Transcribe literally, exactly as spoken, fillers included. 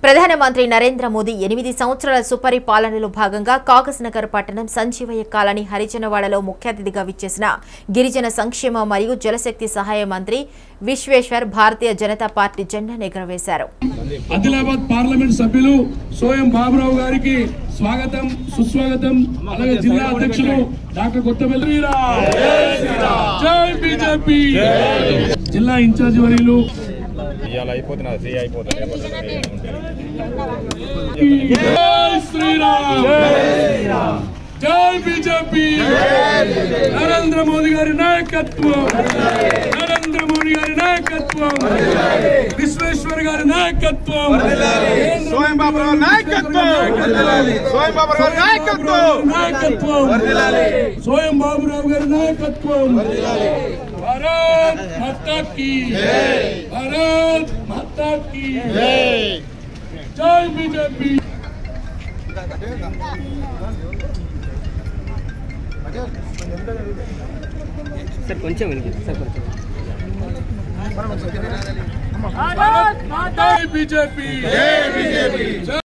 ప్రధానమంత్రి నరేంద్ర మోదీ ఎనిమిది సంవత్సరాల సుపరిపాలనలో భాగంగా కాగజ్నగర్ పట్టణం సంజీవయ్య కాలనీ హరిజనవాడలో ముఖ్య అతిథిగా విచ్చేసిన గిరిజన సంక్షేమ మరియు జలశక్తి సహాయ మంత్రి విశ్వేశ్వర్ భారతీయ జనతా పార్టీ జెండా ఎగురవేశారు. ఆదిలాబాద్ పార్లమెంట్ సభ్యులు సోయం బాబురావు గారికి స్వాగతం సుస్వాగతం. అలాగే జిల్లా అధ్యక్షులు డాక్టర్ కొత్తపల్లి జై బీజేపీ జిల్లా ఇన్ఛార్జ్ వర్యులు जय बीजेपी नरेंद्र मोदी गारी नायकत्व नरेंद्र मोदी गारी नायकत्व विश्वेश्वर गारी नायकत्व स्वयं बाबूराव नायकत्व स्वयं बाबूराव नायकत्व नायकत्व स्वयं बाबूराव गारी नायकत्व भारत माता की भारत माता की जय बीजेपी सर కొంచెం సార్ కొంచెం भारत माता की बीजेपी जय बीजेपी